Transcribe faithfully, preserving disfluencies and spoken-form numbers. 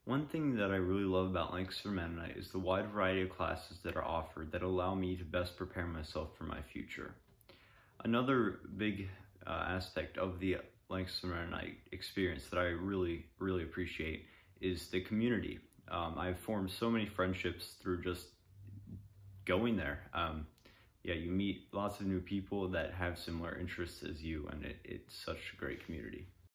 One thing that I really love about Lancaster Mennonite is the wide variety of classes that are offered that allow me to best prepare myself for my future. Another big uh, aspect of the Lancaster Mennonite experience that I really, really appreciate is the community. Um, I've formed so many friendships through just going there. Um, yeah, you meet lots of new people that have similar interests as you, and it, it's such a great community.